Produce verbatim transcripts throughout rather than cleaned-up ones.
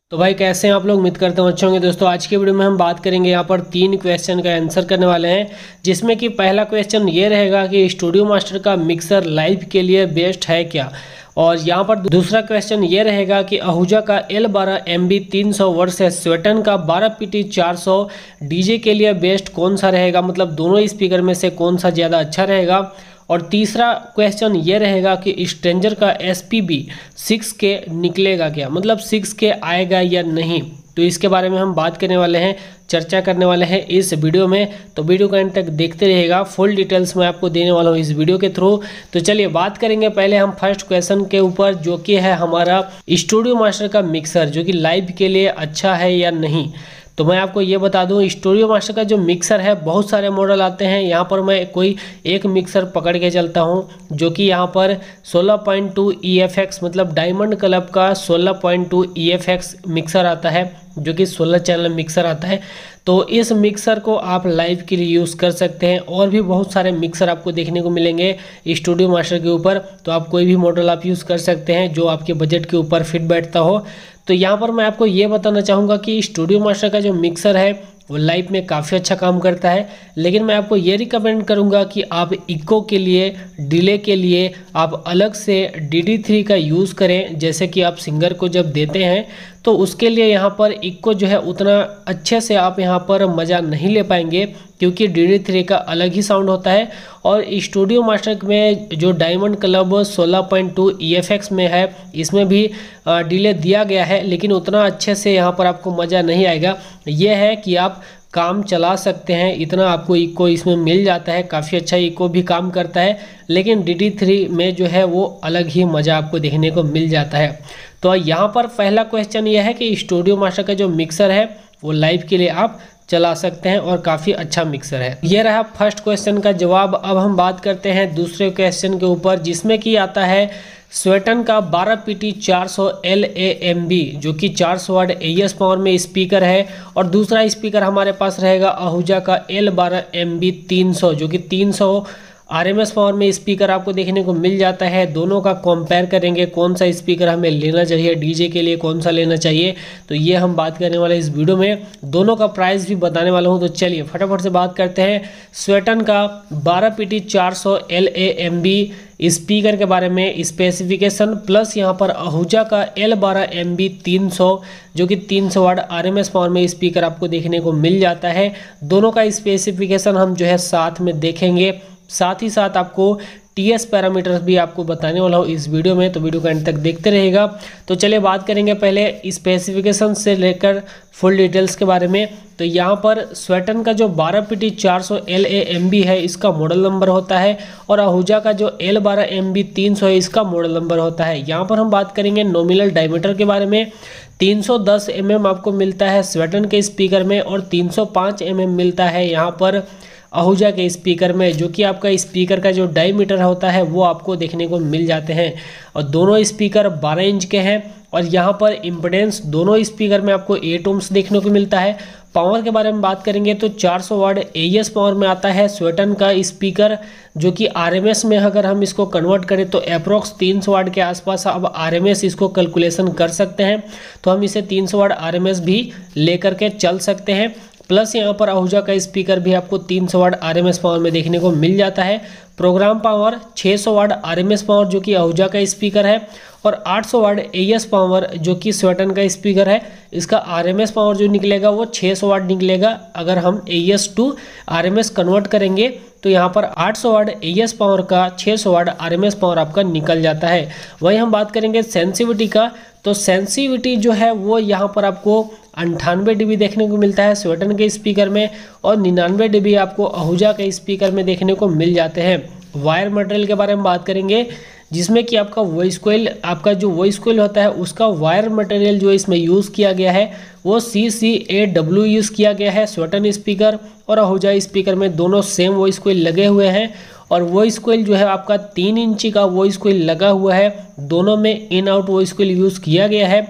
तो भाई कैसे हैं आप लोग। उम्मीद करते हैं अच्छे होंगे। दोस्तों आज के वीडियो में हम बात करेंगे यहाँ पर तीन क्वेश्चन का आंसर करने वाले हैं, जिसमें कि पहला क्वेश्चन ये रहेगा कि स्टूडियो मास्टर का मिक्सर लाइव के लिए बेस्ट है क्या। और यहाँ पर दूसरा क्वेश्चन ये रहेगा कि आहूजा का एल बारह एम बी तीन सौ वर्सेस स्वेटन का बारह पी टी चार सौ डीजे के लिए बेस्ट कौन सा रहेगा, मतलब दोनों स्पीकर में से कौन सा ज़्यादा अच्छा रहेगा। और तीसरा क्वेश्चन ये रहेगा कि स्ट्रेंजर का एस पी बी सिक्स के निकलेगा क्या, मतलब सिक्स के आएगा या नहीं। तो इसके बारे में हम बात करने वाले हैं, चर्चा करने वाले हैं इस वीडियो में। तो वीडियो का एंड तक देखते रहिएगा, फुल डिटेल्स मैं आपको देने वाला हूँ इस वीडियो के थ्रू। तो चलिए बात करेंगे पहले हम फर्स्ट क्वेश्चन के ऊपर, जो कि है हमारा स्टूडियो मास्टर का मिक्सर जो कि लाइव के लिए अच्छा है या नहीं। तो मैं आपको ये बता दूं, स्टूडियो मास्टर का जो मिक्सर है बहुत सारे मॉडल आते हैं। यहाँ पर मैं कोई एक मिक्सर पकड़ के चलता हूँ जो कि यहाँ पर सोलह point two E F X मतलब डायमंड क्लब का सोलह point two E F X mixer आता है, जो कि सोलह चैनल मिक्सर आता है। तो इस मिक्सर को आप लाइव के लिए यूज़ कर सकते हैं। और भी बहुत सारे मिक्सर आपको देखने को मिलेंगे स्टूडियो मास्टर के ऊपर, तो आप कोई भी मॉडल आप यूज़ कर सकते हैं जो आपके बजट के ऊपर फिट बैठता हो। तो यहाँ पर मैं आपको ये बताना चाहूँगा कि स्टूडियो मास्टर का जो मिक्सर है वो लाइव में काफ़ी अच्छा काम करता है। लेकिन मैं आपको ये रिकमेंड करूँगा कि आप इको के लिए, डिले के लिए आप अलग से डी डी थ्री का यूज़ करें। जैसे कि आप सिंगर को जब देते हैं तो उसके लिए यहाँ पर इको जो है उतना अच्छे से आप यहाँ पर मज़ा नहीं ले पाएंगे, क्योंकि डी डी थ्री का अलग ही साउंड होता है। और स्टूडियो मास्टर में जो डायमंड क्लब सोलह point two E F X में है, इसमें भी डिले दिया गया है, लेकिन उतना अच्छे से यहाँ पर आपको मज़ा नहीं आएगा। यह है कि आप काम चला सकते हैं, इतना आपको इको इसमें मिल जाता है, काफ़ी अच्छा इको भी काम करता है। लेकिन डी डी थ्री में जो है वो अलग ही मज़ा आपको देखने को मिल जाता है। तो यहाँ पर पहला क्वेश्चन यह है कि स्टूडियो मास्टर का जो मिक्सर है वो लाइव के लिए आप चला सकते हैं और काफ़ी अच्छा मिक्सर है। ये रहा फर्स्ट क्वेश्चन का जवाब। अब हम बात करते हैं दूसरे क्वेश्चन के ऊपर, जिसमें कि आता है स्वेटन का बारह पी टी चार सौ एल ए एम बी जो कि चार सौ वाट ए एस पावर में स्पीकर है। और दूसरा स्पीकर हमारे पास रहेगा आहूजा का एल बारह एम बी तीन सौ जो कि तीन सौ आर एम एस पावर में स्पीकर आपको देखने को मिल जाता है। दोनों का कंपेयर करेंगे कौन सा स्पीकर हमें लेना चाहिए, डीजे के लिए कौन सा लेना चाहिए, तो ये हम बात करने वाले इस वीडियो में। दोनों का प्राइस भी बताने वाला हूँ। तो चलिए फटाफट से बात करते हैं स्वेटन का बारह पी टी चार सौ L A M B speaker के बारे में, स्पेसिफिकेशन प्लस यहाँ पर आहूजा का एल बारह एम बी तीन सौ जो कि तीन सौ watt R M S power में स्पीकर आपको देखने को मिल जाता है। दोनों का स्पेसिफिकेशन हम जो है साथ में देखेंगे, साथ ही साथ आपको टी एस पैरामीटर्स भी आपको बताने वाला हूँ इस वीडियो में। तो वीडियो का अंत तक देखते रहेगा। तो चलिए बात करेंगे पहले स्पेसिफिकेशन से लेकर फुल डिटेल्स के बारे में। तो यहाँ पर स्वेटन का जो बारह पी टी चार सौ एल ए एम बी है इसका मॉडल नंबर होता है, और आहूजा का जो एल बारह एम बी तीन सौ है इसका मॉडल नंबर होता है। यहाँ पर हम बात करेंगे नॉमिनल डायमीटर के बारे में। तीन सौ दस एम एम आपको मिलता है स्वेटन के स्पीकर में, और तीन सौ पाँच एम एम मिलता है यहाँ पर आहूजा के स्पीकर में, जो कि आपका स्पीकर का जो डायमीटर होता है वो आपको देखने को मिल जाते हैं। और दोनों स्पीकर बारह इंच के हैं। और यहाँ पर इम्पीडेंस दोनों स्पीकर में आपको एट ओम्स देखने को मिलता है। पावर के बारे में बात करेंगे तो चार सौ वाट ए एस पावर में आता है स्वेटन का स्पीकर, जो कि आर एम एस में अगर हम इसको कन्वर्ट करें तो अप्रोक्स तीन सौ वाट के आसपास अब आर एम एस इसको कैलकुलेशन कर सकते हैं। तो हम इसे तीन सौ वाट आर एम एस भी लेकर के चल सकते हैं। प्लस यहाँ पर आहूजा का स्पीकर भी आपको तीन सौ watt R M S power में देखने को मिल जाता है। प्रोग्राम पावर छह सौ watt R M S power जो कि आहूजा का स्पीकर है, और आठ सौ वाट ए एस पावर जो कि स्वेटन का स्पीकर है। इसका आर एम एस पावर जो निकलेगा वो छह सौ वाट निकलेगा। अगर हम A S to R M S convert करेंगे तो यहाँ पर आठ सौ वाट ए एस पावर का छह सौ watt R M S power आपका निकल जाता है। वहीं हम बात करेंगे सेंसिटिविटी का, तो सेंसिटिविटी जो है वो यहाँ पर आपको अंठानवे डी बी देखने को मिलता है स्वेटन के स्पीकर में, और निन्यानवे डी बी आपको आहूजा के स्पीकर में देखने को मिल जाते हैं। वायर मटेरियल के बारे में बात करेंगे, जिसमें कि आपका वॉइस कोइल, आपका जो वॉइस कोइल होता है उसका वायर मटेरियल जो इसमें यूज़ किया गया है वो सी सी ए डब्ल्यू यूज़ किया गया है। स्वेटन स्पीकर और आहूजा स्पीकर में दोनों सेम वॉइस कोइल लगे हुए हैं। और वॉइस कोइल जो है आपका तीन इंची का वॉइस कोइल लगा हुआ है। दोनों में in out voice coil use किया गया है।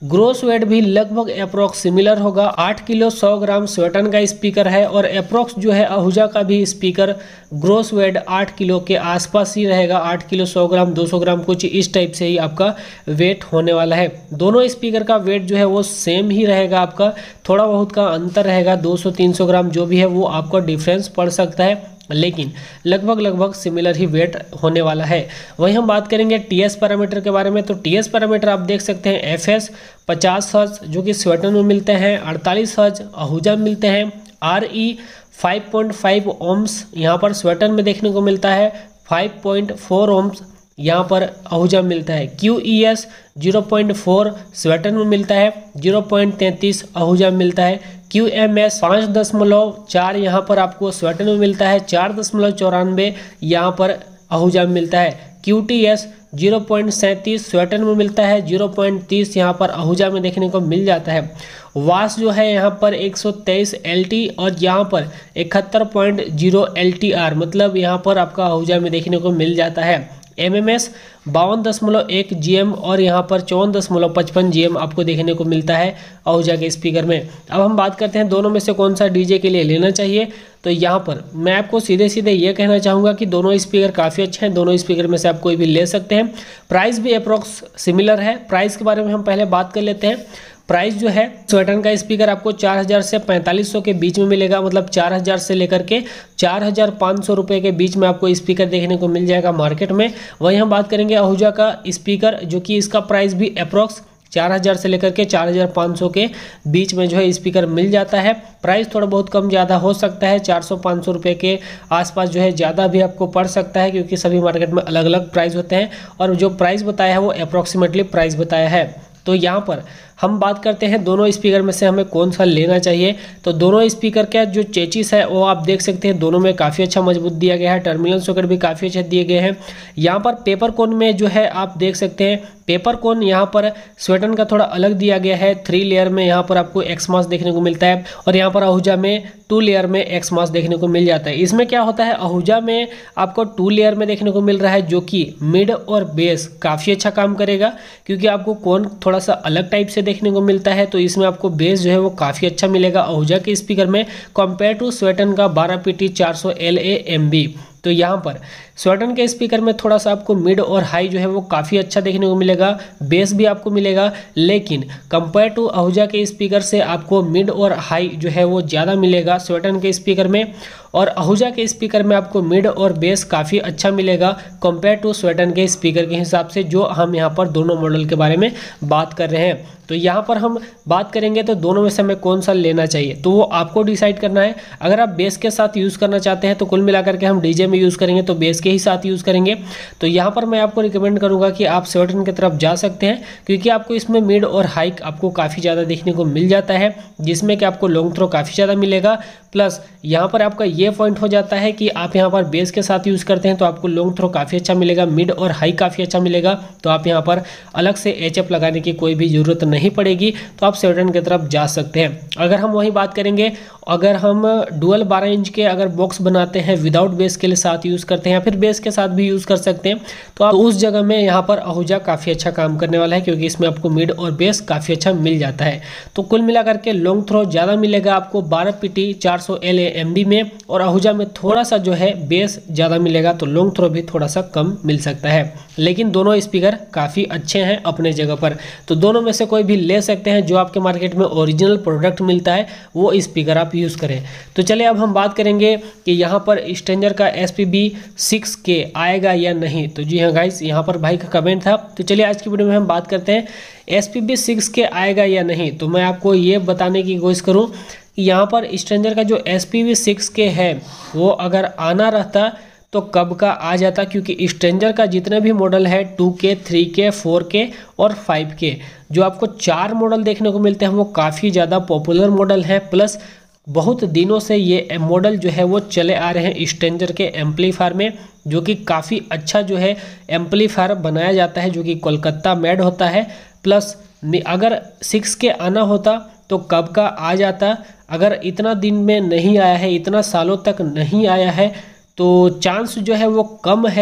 ग्रोस वेट भी लगभग अप्रोक्स सिमिलर होगा। आठ किलो सौ ग्राम स्वेटन का स्पीकर है और अप्रोक्स जो है आहूजा का भी स्पीकर ग्रोस वेट आठ किलो के आसपास ही रहेगा। आठ किलो सौ ग्राम दो सौ ग्राम कुछ इस टाइप से ही आपका वेट होने वाला है। दोनों स्पीकर का वेट जो है वो सेम ही रहेगा आपका, थोड़ा बहुत का अंतर रहेगा, दो सौ तीन सौ ग्राम जो भी है वो आपको डिफरेंस पड़ सकता है, लेकिन लगभग लगभग सिमिलर ही वेट होने वाला है। वहीं हम बात करेंगे टीएस पैरामीटर के बारे में, तो टीएस पैरामीटर आप देख सकते हैं एफ एस पचास हर्ट्ज जो कि स्वेटन में मिलते हैं, अड़तालीस हर्ट्ज आहूजा में मिलते हैं, R E five point five ohms यहाँ पर स्वेटन में देखने को मिलता है, फाइव पॉइंट फोर ओम्स यहाँ पर आहूजा में मिलता है, Q E S zero point four स्वेटन में मिलता है, जीरो पॉइंट तैंतीस आहूजा में मिलता है, क्यू एम एस पाँच दशमलव चार यहाँ पर आपको स्वेटन में मिलता है, चार दशमलव चौरानवे यहाँ पर आहूजा में मिलता है, Q T S zero point सैंतीस स्वेटन में मिलता है, जीरो पॉइंट तीस यहाँ पर आहूजा में देखने को मिल जाता है। वास जो है यहाँ पर एक सौ तेईस एल टी और यहाँ पर इकहत्तर point zero L T R मतलब यहाँ पर आपका आहूजा में देखने को मिल जाता है। एम एम एस बावन दशमलव एक जी एम और यहाँ पर चौवन दशमलव पचपन जी एम आपको देखने को मिलता है आहूजा के स्पीकर में। अब हम बात करते हैं दोनों में से कौन सा डीजे के लिए लेना चाहिए, तो यहाँ पर मैं आपको सीधे सीधे ये कहना चाहूँगा कि दोनों स्पीकर काफ़ी अच्छे हैं, दोनों स्पीकर में से आप कोई भी ले सकते हैं। प्राइस भी अप्रोक्स सिमिलर है। प्राइस के बारे में हम पहले बात कर लेते हैं। प्राइस जो है स्वेटन का स्पीकर आपको चार हज़ार से पैंतालीस सौ के बीच में मिलेगा, मतलब चार हज़ार से लेकर के चार हज़ार पाँच सौ रुपये के बीच में आपको स्पीकर देखने को मिल जाएगा मार्केट में। वहीं हम बात करेंगे आहूजा का स्पीकर जो कि इसका प्राइस भी अप्रोक्स चार हज़ार से लेकर के चार हज़ार पाँच सौ के बीच में जो है स्पीकर मिल जाता है। प्राइस थोड़ा बहुत कम ज़्यादा हो सकता है, चार सौ पाँच सौ रुपये के आसपास जो है ज़्यादा भी आपको पड़ सकता है, क्योंकि सभी मार्केट में अलग अलग प्राइस होते हैं और जो प्राइस बताया है वो अप्रॉक्सीमेटली प्राइस बताया है। तो यहाँ पर हम बात करते हैं दोनों स्पीकर में से हमें कौन सा लेना चाहिए। तो दोनों स्पीकर का जो चेचिस है वो आप देख सकते हैं, दोनों में काफ़ी अच्छा मजबूत दिया गया है, टर्मिनल सॉकेट भी काफ़ी अच्छे दिए गए हैं। यहाँ पर पेपर कोन में जो है आप देख सकते हैं, पेपर कोन यहाँ पर स्वेटन का थोड़ा अलग दिया गया है, थ्री लेयर में यहाँ पर आपको एक्स मास देखने को मिलता है और यहाँ पर आहूजा में टू लेयर में एक्स मास देखने को मिल जाता है। इसमें क्या होता है, आहूजा में आपको टू लेयर में देखने को मिल रहा है जो कि मिड और बेस काफ़ी अच्छा काम करेगा, क्योंकि आपको कोन थोड़ा सा अलग टाइप से देखने को मिलता है, तो इसमें आपको बेस जो है वो काफ़ी अच्छा मिलेगा आहूजा के स्पीकर में कंपेयर टू स्वेटन का बारह पी टी चार सौ एल ए एम बी। तो यहाँ पर स्वेटन के स्पीकर में थोड़ा सा आपको मिड और हाई जो है वो काफ़ी अच्छा देखने को मिलेगा, बेस भी आपको मिलेगा, लेकिन कंपेयर टू आहूजा के स्पीकर से आपको मिड और हाई जो है वो ज़्यादा मिलेगा स्वेटन के स्पीकर में, और आहूजा के स्पीकर में आपको मिड और बेस काफ़ी अच्छा मिलेगा कंपेयर टू स्वेटन के स्पीकर के हिसाब से, जो हम यहाँ पर दोनों मॉडल के बारे में बात कर रहे हैं। तो यहाँ पर हम बात करेंगे तो दोनों में से हमें कौन सा लेना चाहिए, तो वो आपको डिसाइड करना है। अगर आप बेस के साथ यूज़ करना चाहते हैं तो कुल मिलाकर के हम डीजे में यूज़ करेंगे तो बेस के ही साथ यूज़ करेंगे। तो यहाँ पर मैं आपको रिकमेंड करूँगा कि आप स्वेटन की तरफ जा सकते हैं, क्योंकि आपको इसमें मिड और हाइक आपको काफ़ी ज़्यादा देखने को मिल जाता है, जिसमें कि आपको लॉन्ग थ्रो काफ़ी ज़्यादा मिलेगा। प्लस यहाँ पर आपका ये पॉइंट हो जाता है कि आप यहाँ पर बेस के साथ यूज़ करते हैं तो आपको लॉन्ग थ्रो काफ़ी अच्छा मिलेगा, मिड और हाई काफ़ी अच्छा मिलेगा, तो आप यहाँ पर अलग से एच एफ लगाने की कोई भी ज़रूरत नहीं पड़ेगी, तो आप स्वेटन की तरफ जा सकते हैं। अगर हम वही बात करेंगे, अगर हम डुअल बारह इंच के अगर बॉक्स बनाते हैं विदाउट बेस के लिए साथ यूज़ करते हैं या फिर बेस के साथ भी यूज़ कर सकते हैं, तो आप उस जगह में यहाँ पर आहूजा काफ़ी अच्छा काम करने वाला है, क्योंकि इसमें आपको मिड और बेस काफ़ी अच्छा मिल जाता है। तो कुल मिलाकर के लॉन्ग थ्रो ज़्यादा मिलेगा आपको बारह पी टी चार सौ एल ए एम बी में, और आहूजा में थोड़ा सा जो है बेस ज़्यादा मिलेगा, तो लॉन्ग थ्रो भी थोड़ा सा कम मिल सकता है। लेकिन दोनों स्पीकर काफ़ी अच्छे हैं अपने जगह पर, तो दोनों में से कोई भी ले सकते हैं। जो आपके मार्केट में ओरिजिनल प्रोडक्ट मिलता है वो स्पीकर आप यूज़ करें। तो चलिए अब हम बात करेंगे कि यहाँ पर स्ट्रेंजर का एस पी बी सिक्स के आएगा या नहीं। तो जी हाँ गाइस, यहाँ पर भाई का कमेंट था। तो चलिए आज की वीडियो में हम बात करते हैं एस पी बी सिक्स के आएगा या नहीं। तो मैं आपको ये बताने की कोशिश करूँ कि यहाँ पर स्ट्रेंजर का जो एस पी बी सिक्स के है वो अगर आना रहता तो कब का आ जाता, क्योंकि स्ट्रेंजर का जितने भी मॉडल है टू के, थ्री के, फोर के और फाइव के, जो आपको चार मॉडल देखने को मिलते हैं वो काफ़ी ज़्यादा पॉपुलर मॉडल है। प्लस बहुत दिनों से ये मॉडल जो है वो चले आ रहे हैं स्ट्रेंजर के एम्पलीफायर में, जो कि काफ़ी अच्छा जो है एम्पलीफायर बनाया जाता है, जो कि कोलकाता मेड होता है। प्लस अगर सिक्स के आना होता तो कब का आ जाता, अगर इतना दिन में नहीं आया है, इतना सालों तक नहीं आया है, तो चांस जो है वो कम है।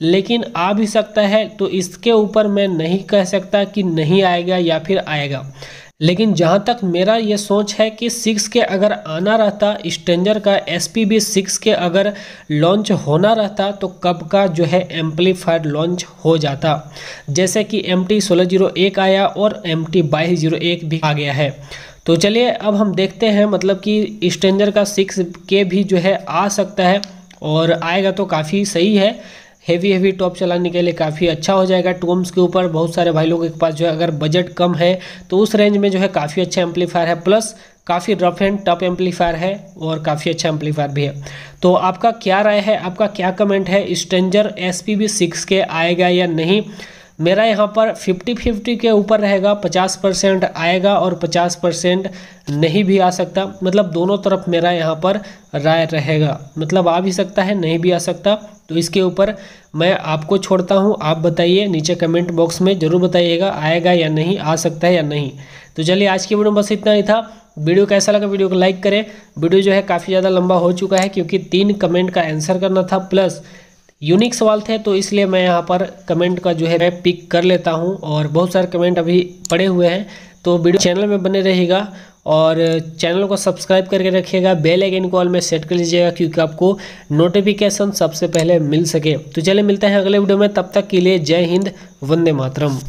लेकिन आ भी सकता है, तो इसके ऊपर मैं नहीं कह सकता कि नहीं आएगा या फिर आएगा। लेकिन जहाँ तक मेरा ये सोच है कि सिक्स के अगर आना रहता, स्ट्रेंजर का एस पी बी सिक्स के अगर लॉन्च होना रहता तो कब का जो है एम्पलीफायर लॉन्च हो जाता। जैसे कि एम टी सोलह जीरो एक आया और एम टी बाईस जीरो एक भी आ गया है। तो चलिए अब हम देखते हैं, मतलब कि स्ट्रेंजर का सिक्स के भी जो है आ सकता है, और आएगा तो काफ़ी सही है। हेवी हेवी टॉप चलाने के लिए काफ़ी अच्छा हो जाएगा। टूम्स के ऊपर बहुत सारे भाई लोगों के पास जो है अगर बजट कम है तो उस रेंज में जो है काफ़ी अच्छा एम्पलीफायर है, प्लस काफ़ी रफ एंड टफ एम्पलीफायर है और काफ़ी अच्छा एम्पलीफायर भी है। तो आपका क्या राय है, आपका क्या कमेंट है, stranger S P B six के आएगा या नहीं? मेरा यहाँ पर फिफ्टी फिफ्टी के ऊपर रहेगा, पचास परसेंट आएगा और पचास परसेंट नहीं भी आ सकता। मतलब दोनों तरफ मेरा यहाँ पर राय रहेगा, मतलब आ भी सकता है नहीं भी आ सकता। तो इसके ऊपर मैं आपको छोड़ता हूँ, आप बताइए नीचे कमेंट बॉक्स में ज़रूर बताइएगा आएगा या नहीं, आ सकता है या नहीं। तो चलिए आज की वीडियो में बस इतना ही था। वीडियो कैसा लगा वीडियो को लाइक करें। वीडियो जो है काफ़ी ज़्यादा लंबा हो चुका है क्योंकि तीन कमेंट का आंसर करना था, प्लस यूनिक सवाल थे, तो इसलिए मैं यहाँ पर कमेंट का जो है मैं पिक कर लेता हूँ और बहुत सारे कमेंट अभी पड़े हुए हैं। तो वीडियो चैनल में बने रहेगा और चैनल को सब्सक्राइब करके रखिएगा, बेल आइकन को ऑल में सेट कर लीजिएगा क्योंकि आपको नोटिफिकेशन सबसे पहले मिल सके। तो चलिए मिलते हैं अगले वीडियो में, तब तक के लिए जय हिंद, वंदे मातरम।